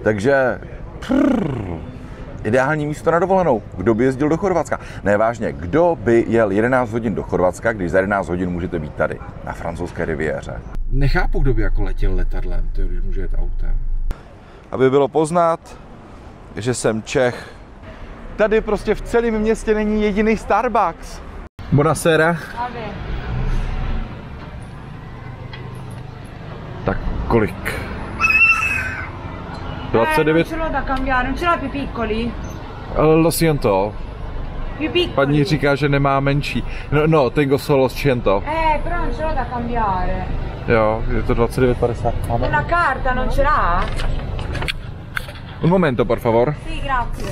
Takže ideální místo na dovolenou. Kdo by jezdil do Chorvatska? Ne, vážně, kdo by jel 11 hodin do Chorvatska, když za 11 hodin můžete být tady, na francouzské riviéře? Nechápu, kdo by jako letěl letadlem, když může jet autem. Aby bylo poznat, že jsem Čech. Tady prostě v celém městě není jediný Starbucks. Buonasera. Tak kolik? 29? Non ce l'ho da cambiare, non ce l'ha più piccoli? Lo siento. Più piccoli? Paní říká, že nemá menší. No, tengo solo 100. Però non ce l'ho da cambiare. Jo, je to 29,50. Máme. Una carta non ce l'ha? Un momento, por favor. Sì, grazie.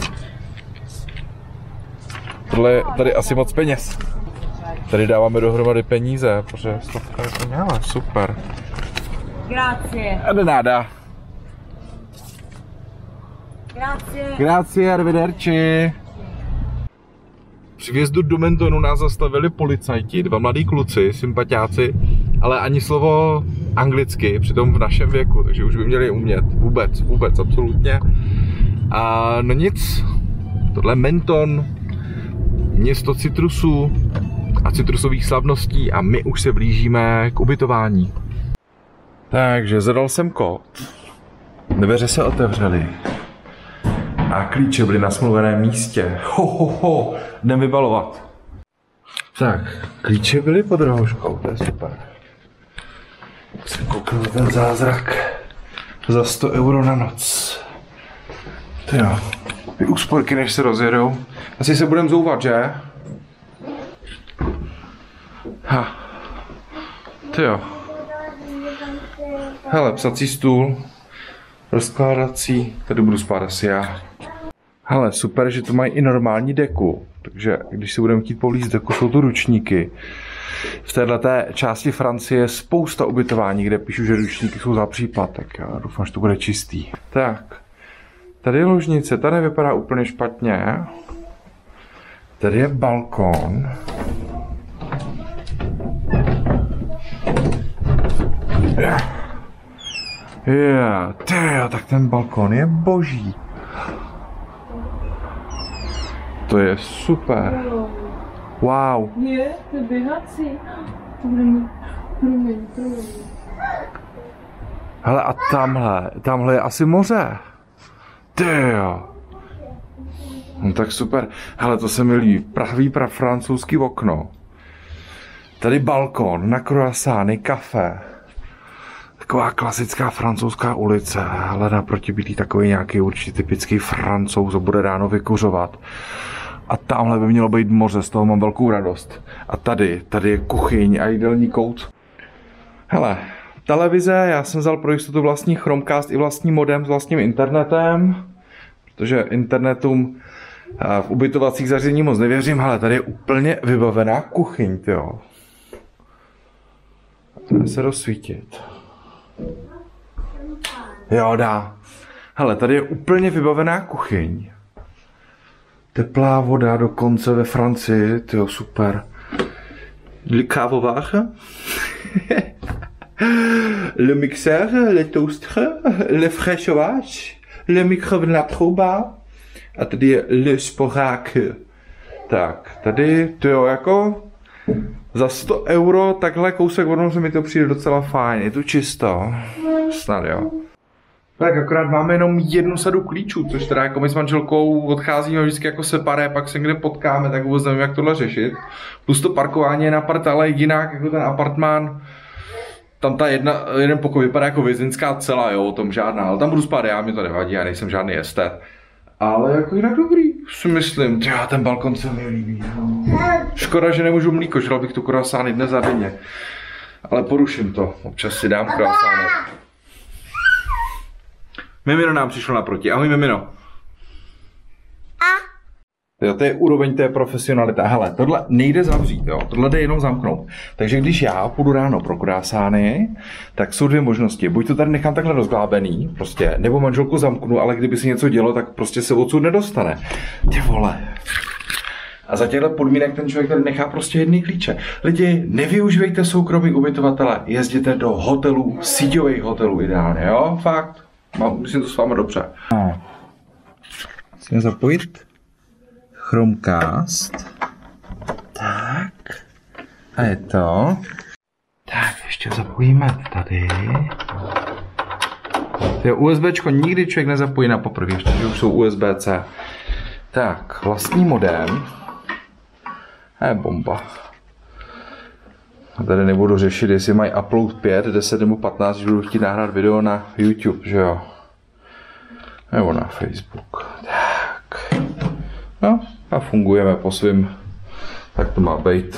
Tohle je tady asi moc peněz. Tady dáváme dohromady peníze, protože stovka je to měla, super. Grazie. De nada. Grazie. Grazie, arrivederci. Při vjezdu do Mentonu nás zastavili policajti, dva mladí kluci, sympatiáci, ale ani slovo anglicky, přitom v našem věku, takže už by měli umět. Vůbec, absolutně. A no nic, tohle Menton, město citrusů a citrusových slavností a my už se blížíme k ubytování. Takže zadal jsem kód, dveře se otevřely a klíče byly na smluveném místě. Jdem vybalovat. Tak, klíče byly pod rohožkou, to je super. Jsem koukal na ten zázrak za 100 € na noc. To jo, ty úsporky než se rozjedou. Asi se budeme zouvat, že? To jo. Hele, psací stůl, rozkládací, tady budu spát asi já. Hele, super, že to mají i normální deku, takže když si budeme chtít povlíct deku, jsou tu ručníky. V této části Francie je spousta ubytování, kde píšu, že ručníky jsou za případ, tak já doufám, že to bude čistý. Tak, tady je ložnice, ta nevypadá úplně špatně. Tady je balkon. Tak ten balkon je boží. To je super. Wow. Je, to je běhací. Hele, a tamhle je asi moře. Tyjo. No tak super. Hele, to se mi líbí. Pravý francouzský okno. Tady balkon, na croissány, kafe. Taková klasická francouzská ulice, ale naproti bydlí takový nějaký určitě typický Francouz, bude ráno vykuřovat. A tamhle by mělo být moře, z toho mám velkou radost. A tady je kuchyň a jídelní kout. Hele, televize, já jsem vzal pro jistotu vlastní Chromecast i vlastní modem s vlastním internetem, protože internetům v ubytovacích zařízeních moc nevěřím. Hele, tady je úplně vybavená kuchyň, tyjo. Dá se rozsvítit. Jo, dá. Hele, tady je úplně vybavená kuchyň. Teplá voda dokonce ve Francii, tyjo, super. Le kávováře. Le mixeur, le toaster, le fraîchage, le micro-onde na trouba. A tady je le sporák. Tak, tady, tyjo, jako za 100 € takhle kousek vodnou se mi to přijde docela fajn. Je tu čisto. Snad jo. Tak akorát máme jenom jednu sadu klíčů, což teda jako my s manželkou odcházíme vždycky jako separé, pak se někde potkáme, tak vůbec nevím, jak tohle řešit. Plus to parkování je na part, ale jinak jako ten apartmán, tam ta jeden pokoj vypadá jako vězeňská cela, jo, o tom žádná, ale tam budu spát já, mi to nevadí, já nejsem žádný estet. Ale jako jinak dobrý, si myslím, tyjo, ten balkon se mi líbí. Škoda, že nemůžu mlíko, žral bych tu croissány dnes za denně. Ale poruším to, občas si dám croissány. Mimino nám přišlo naproti. Ahoj, Mimino. Jo, to je úroveň té profesionalita. Hele, tohle nejde zavřít, jo. Tohle jde jenom zamknout. Takže když já půjdu ráno pro croissány, tak jsou dvě možnosti. Buď to tady nechám takhle rozglábený, prostě, nebo manželku zamknu, ale kdyby se něco dělo, tak prostě se odsud nedostane. Ty vole. A za těchto podmínek ten člověk tady nechá prostě jedny klíče. Lidi, nevyužívejte soukromí ubytovatele, jezděte do hotelů, síťových hotelů ideálně, jo? Fakt. Myslím to s vámi dobře. No. Musíme zapojit Chromecast. Tak. A je to. Tak, ještě zapojíme tady. To USBčko nikdy člověk nezapojí na poprvé, ještě že už jsou USB-C. Tak, vlastní modem. Je bomba. A tady nebudu řešit, jestli mají upload 5, 10 nebo 15, když budu chtít nahrát video na YouTube, že jo? Nebo na Facebook. Tak. No a fungujeme po svým. Tak to má být.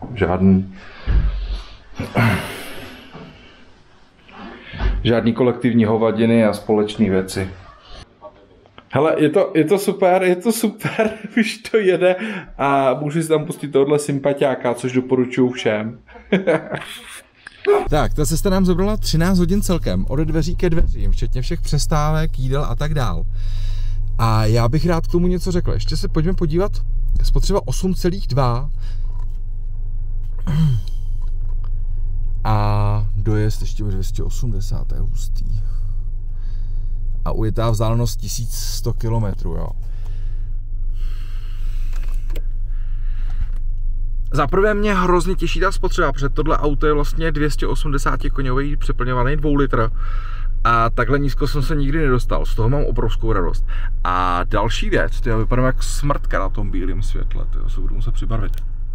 Žádný kolektivní hovadiny a společné věci. Hele, je to super, už to jede a můžu si tam pustit tohle sympatiáka, což doporučuju všem. Tak, ta cesta nám zabrala 13 hodin celkem, ode dveří ke dveřím, včetně všech přestávek, jídel a tak dál. A já bych rád k tomu něco řekl. Ještě se pojďme podívat, spotřeba 8,2 a dojezd ještě 280, to je hustý. A ujetá vzdálenost 1100 km, jo. Za prvé mě hrozně těší ta spotřeba, protože tohle auto je vlastně 280 koňový přeplňovaný 2 litr. A takhle nízko jsem se nikdy nedostal, z toho mám obrovskou radost. A další věc, to vypadám jak smrtka na tom bílém světle, to se budu muset přibarvit.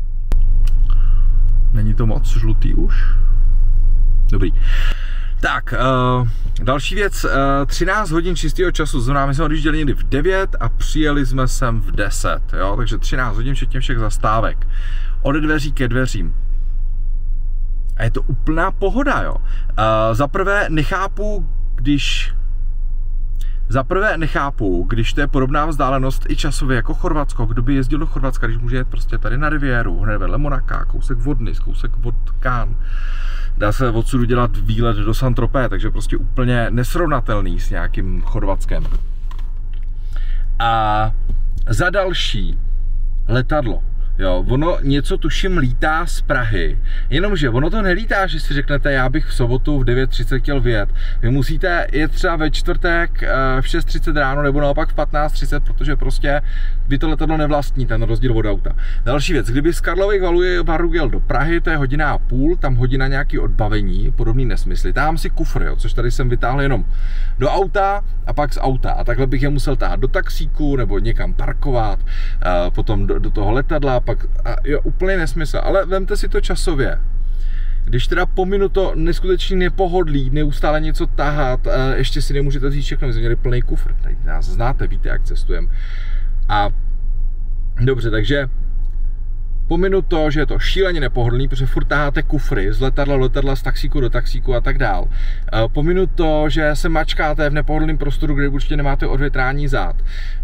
Není to moc žlutý už? Dobrý. Tak, další věc, 13 hodin čistého času, znamená, my jsme odjížděli někdy v 9 a přijeli jsme sem v 10, jo, takže 13 hodin včetně všech zastávek, ode dveří ke dveřím. A je to úplná pohoda, jo. Za prvé nechápu, když to je podobná vzdálenost i časově jako Chorvatsko. Kdo by jezdil do Chorvatska, když může jet prostě tady na Rivieru, hned vedle Monaka, kousek Vodny, kousek od Cannes. Dá se odsud dělat výlet do Saint-Tropez, takže prostě úplně nesrovnatelný s nějakým Chorvatskem. A za další, letadlo. Jo, ono něco tuším lítá z Prahy, jenomže ono to nelítá, že si řeknete, já bych v sobotu v 9:30 chtěl vyjet. Vy musíte jet třeba ve čtvrtek v 6:30 ráno nebo naopak v 15:30, protože prostě vy to letadlo nevlastní, ten rozdíl od auta. Další věc, kdyby z Karlových Varů jel do Prahy, to je 1,5 hodiny, tam hodina nějaký odbavení, podobný nesmysly. Táhám si kufr, jo, což tady jsem vytáhl jenom do auta a pak z auta. A takhle bych je musel táhat do taxíku nebo někam parkovat, potom do toho letadla, pak jo, úplně nesmysl, ale vemte si to časově. Když teda pominu to neskutečně nepohodlí, neustále něco tahat, ještě si nemůžete vzít všechno, my jsme měli plný kufr, tady nás znáte, víte, jak cestujeme. A dobře, takže pominu to, že je to šíleně nepohodlný, protože furt taháte kufry z letadla, z taxíku do taxíku a tak dál. Pominu to, že se mačkáte v nepohodlném prostoru, kde určitě nemáte odvětrání zad.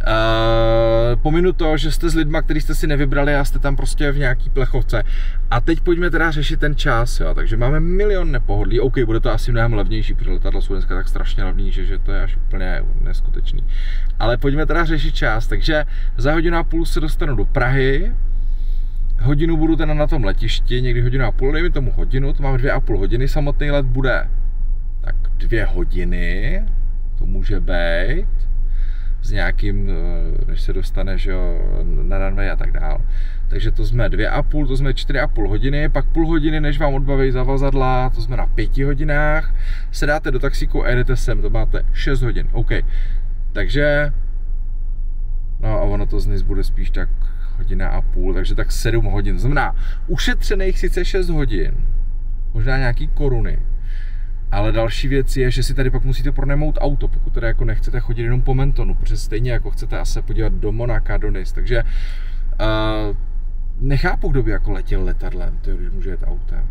Pominu to, že jste s lidma, který jste si nevybrali a jste tam prostě v nějaký plechovce. A teď pojďme teda řešit ten čas, jo. Takže máme milion nepohodlí. OK, bude to asi mnohem levnější, protože letadla jsou dneska tak strašně levný, že to je až úplně neskutečný. Ale pojďme teda řešit čas. Takže za 1,5 hodiny se dostanu do Prahy. Hodinu budu teda na tom letišti, někdy 1,5 hodiny, dejme tomu hodinu, to máme 2,5 hodiny, samotný let bude tak 2 hodiny, to může být, s nějakým, než se dostane, že jo, na runway a tak dál. Takže to jsme 2,5, to jsme 4,5 hodiny, pak půl hodiny, než vám odbaví zavazadla, to jsme na 5 hodinách, sedáte do taxíku a jedete sem, to máte 6 hodin, OK. Takže, no a ono to z nic bude spíš tak 1,5 hodiny, takže tak 7 hodin. Znamená, ušetřených sice 6 hodin, možná nějaký koruny, ale další věc je, že si tady pak musíte pronajmout auto, pokud teda jako nechcete chodit jenom po Mentonu, protože stejně jako chcete asi se podívat do Monaka, do Nice, takže nechápu, kdo by jako letěl letadlem, když může jet autem.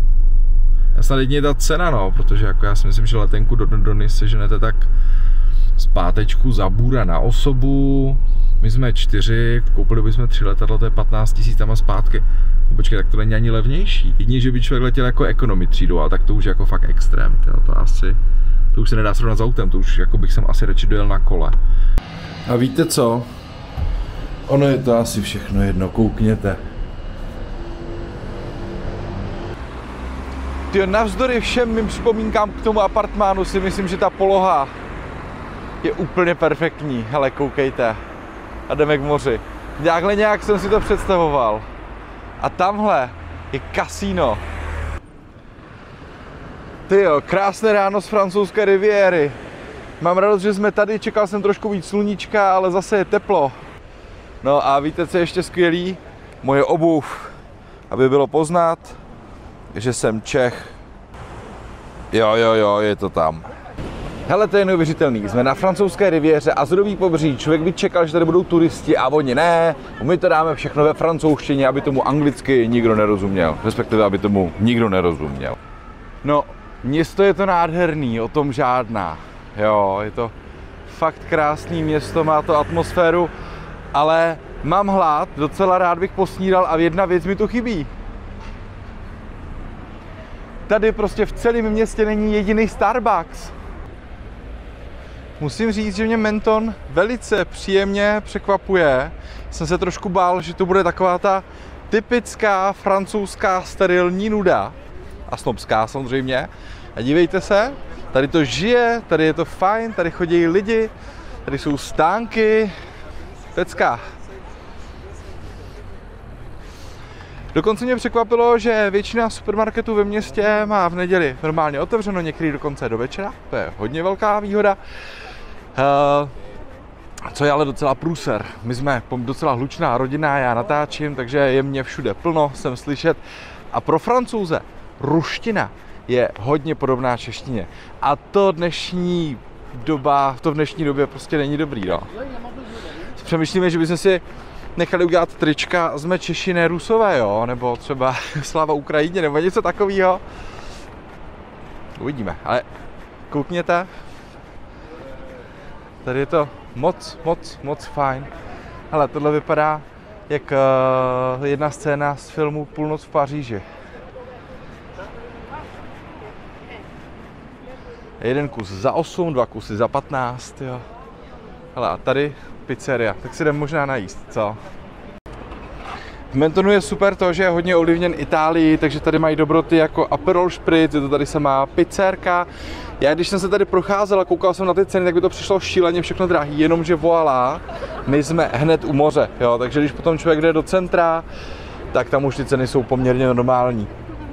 A snad jedině ta cena, no, protože jako já si myslím, že letenku do Nice seženete tak zpátečku za bůra na osobu. My jsme 4, koupili bychom 3 letadla, to je 15 000 tam a zpátky. Počkej, tak to není ani levnější. Jedině, že by člověk letěl jako economy třídou, ale tak to už je jako fakt extrém. To už se nedá srovnat s autem, to už jako bych sem asi radši dojel na kole. A víte co? Ono je to asi všechno jedno, koukněte. Navzdory všem mým vzpomínkám k tomu apartmánu si myslím, že ta poloha je úplně perfektní. Hele, koukejte. A jdeme k moři. Takhle nějak jsem si to představoval. A tamhle je kasíno. Tyjo, krásné ráno z francouzské riviéry. Mám radost, že jsme tady, čekal jsem trošku víc sluníčka, ale zase je teplo. No a víte, co je ještě skvělý? Moje obuv, aby bylo poznat, že jsem Čech. Jo, je to tam. Hele, to je neuvěřitelný. Jsme na francouzské riviéře, Azorový pobřeží. Člověk by čekal, že tady budou turisti a oni ne. My to dáme všechno ve francouzštině, aby tomu anglicky nikdo nerozuměl. Respektive, aby tomu nikdo nerozuměl. No, město je to nádherný, o tom žádná. Jo, je to fakt krásný město, má to atmosféru, ale mám hlad, docela rád bych posnídal a jedna věc mi tu chybí. Tady prostě v celém městě není jediný Starbucks. Musím říct, že mě Menton velice příjemně překvapuje. Jsem se trošku bál, že to bude taková ta typická francouzská sterilní nuda. A snobská samozřejmě. A dívejte se, tady to žije, tady je to fajn, tady chodí lidi, tady jsou stánky. Pecka. Dokonce mě překvapilo, že většina supermarketů ve městě má v neděli normálně otevřeno, některý dokonce do večera. To je hodně velká výhoda. Co je ale docela průser. My jsme docela hlučná rodina, já natáčím, takže je mě všude plno, jsem slyšet. A pro Francouze ruština je hodně podobná češtině. A to v dnešní době prostě není dobrý, no. Přemýšlíme, že bychom si nechali udělat trička jsme Češi, ne Rusové, jo, nebo třeba Sláva Ukrajině, nebo něco takového. Uvidíme, ale koukněte. Tady je to moc fajn. Hele, tohle vypadá jak jedna scéna z filmu Půlnoc v Paříži. Jeden kus za 8, 2 kusy za 15, jo. Hele, a tady pizzeria, tak si jdem možná najíst, co? V Mentonu je super to, že je hodně ovlivněn Itálií, takže tady mají dobroty jako Aperol Spritz, je to tady samá pizzerka. Já když jsem se tady procházel a koukal jsem na ty ceny, tak by to přišlo šíleně všechno drahý, jenomže voilà, my jsme hned u moře, jo, takže když potom člověk jde do centra, tak tam už ty ceny jsou poměrně normální.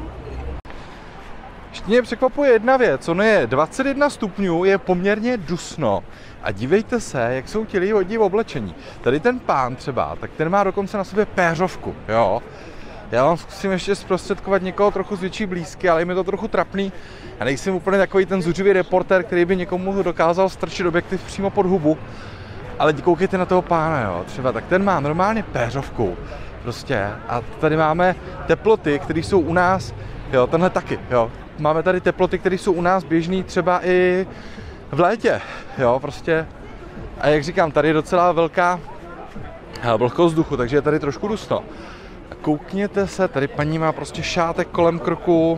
Ještě mě překvapuje jedna věc, ono je 21 stupňů, je poměrně dusno. A dívejte se, jak jsou ti lidi hodně oblečení. Tady ten pán třeba, tak ten má dokonce na sobě péřovku, jo. Já vám zkusím ještě zprostředkovat někoho trochu z větší blízky, ale je mi to trochu trapný. Já nejsem úplně takový ten zuřivý reportér, který by někomu dokázal strčit objektiv přímo pod hubu. Ale koukejte na toho pána, jo, třeba, tak ten má normálně péřovku, prostě. A tady máme teploty, které jsou u nás, jo, tenhle taky, jo. Máme tady teploty, které jsou u nás běžný třeba i v létě, jo, prostě. A jak říkám, tady je docela velká vlhkost vzduchu, takže je tady trošku dusno. Koukněte se, tady paní má prostě šátek kolem krku.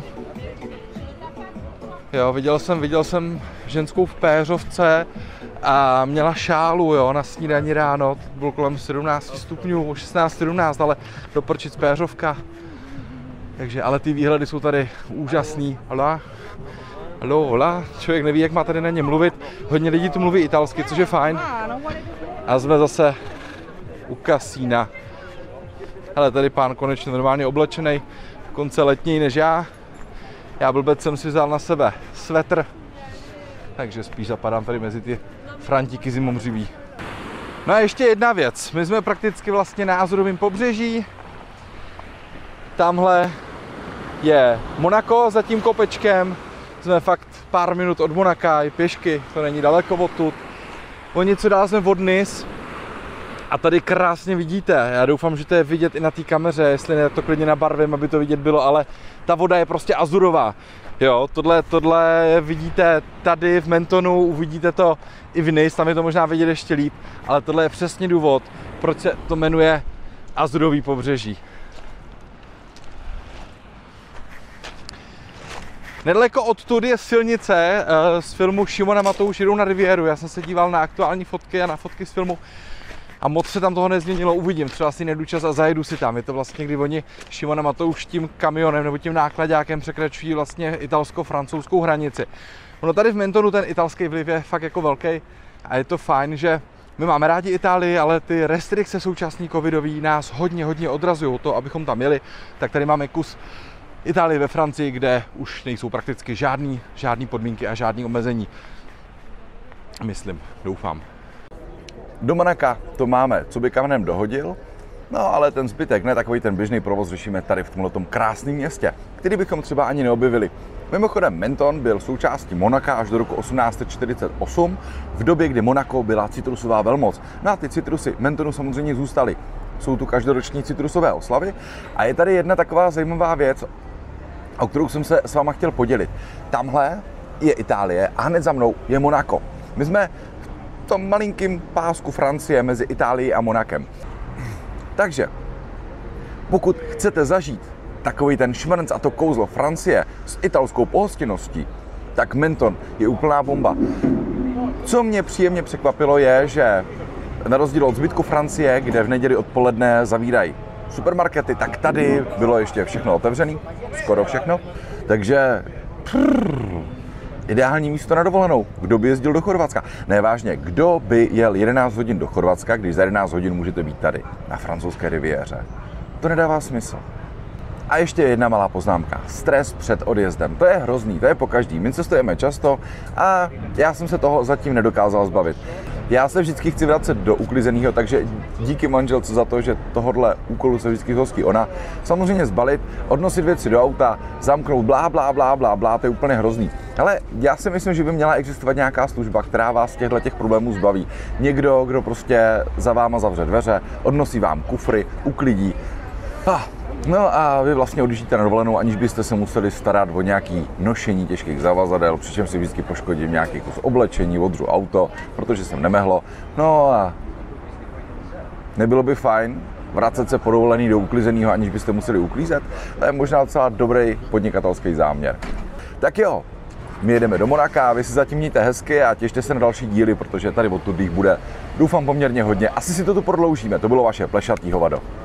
Jo, viděl jsem ženskou v péřovce a měla šálu, jo, na snídani ráno, to bylo kolem 17 stupňů, 16-17, ale doprčit péřovka. Takže, ale ty výhledy jsou tady úžasný. Hola, člověk neví, jak má tady na ně mluvit. Hodně lidí tu mluví italsky, což je fajn. A jsme zase u kasína. Hele, tady pán konečně normálně oblečený, konce letní než já. Já blbec jsem si vzal na sebe svetr, takže spíš zapadám tady mezi ty frantíky zimomřivý. No a ještě jedna věc. My jsme prakticky vlastně na Azorovém pobřeží. Tamhle je Monako za tím kopečkem. Jsme fakt pár minut od Monaka, i pěšky, to není daleko odtud. O něco dál jsme od Nice. A tady krásně vidíte, já doufám, že to je vidět i na té kameře, jestli ne, to klidně nabarvím, aby to vidět bylo, ale ta voda je prostě azurová. Jo, tohle vidíte tady v Mentonu, uvidíte to i v Nice, tam je to možná vidět ještě líp, ale tohle je přesně důvod, proč se to jmenuje Azurový pobřeží. Nedaleko odtud je silnice z filmu Šimona Matouš jedou na riviéru. Já jsem se díval na aktuální fotky a na fotky z filmu a moc se tam toho nezměnilo, uvidím, třeba si najdu čas a zajedu si tam. Je to vlastně, kdy oni Šimona Matouš tím kamionem nebo tím nákladákem překračují vlastně italsko-francouzskou hranici. Ono tady v Mentonu ten italský vliv je fakt jako velký a je to fajn, že my máme rádi Itálii, ale ty restrikce současný covidový nás hodně odrazují o to, abychom tam jeli. Tak tady máme kus Itálie ve Francii, kde už nejsou prakticky žádný podmínky a žádný omezení. Myslím, doufám. Do Monaka to máme, co by kamenem dohodil, no ale ten zbytek, ne takový ten běžný provoz, řešíme tady v tomhletom krásném městě, který bychom třeba ani neobjevili. Mimochodem, Menton byl součástí Monaka až do roku 1848, v době, kdy Monako byla citrusová velmoc. No a ty citrusy Mentonu samozřejmě zůstaly. Jsou tu každoroční citrusové oslavy a je tady jedna taková zajímavá věc, o kterou jsem se s váma chtěl podělit. Tamhle je Itálie a hned za mnou je Monako. My jsme v tom malinkým pásku Francie mezi Itálií a Monakem. Takže, pokud chcete zažít takový ten šmrnc a to kouzlo Francie s italskou pohostinností, tak Menton je úplná bomba. Co mě příjemně překvapilo je, že na rozdíl od zbytku Francie, kde v neděli odpoledne zavírají supermarkety, tak tady bylo ještě všechno otevřené, skoro všechno. Takže ideální místo na dovolenou. Kdo by jezdil do Chorvatska? Ne, vážně, kdo by jel 11 hodin do Chorvatska, když za 11 hodin můžete být tady, na francouzské riviéře? To nedává smysl. A ještě jedna malá poznámka. Stres před odjezdem. To je hrozný, to je pokaždý. My cestujeme často a já jsem se toho zatím nedokázal zbavit. Já se vždycky chci vracet do uklizeného, takže díky manželce za to, že tohodle úkolu se vždycky zhostí ona. Samozřejmě zbalit, odnosit věci do auta, zamknout, blá, to je úplně hrozný. Ale já si myslím, že by měla existovat nějaká služba, která vás těch problémů zbaví. Někdo, kdo prostě za váma zavře dveře, odnosí vám kufry, uklidí. No a vy vlastně odjíždíte na dovolenou, aniž byste se museli starat o nějaký nošení těžkých zavazadel, přičemž si vždycky poškodím nějaký kus oblečení, odřu auto, protože jsem nemehlo. No a nebylo by fajn vracet se po dovolený do uklizeného, aniž byste museli uklízet? To je možná docela dobrý podnikatelský záměr. Tak jo, my jedeme do Monaka, vy si zatím mějte hezky a těšte se na další díly, protože tady odtud jich bude, doufám, poměrně hodně. Asi si to tu prodloužíme, to bylo vaše plešatý hovado.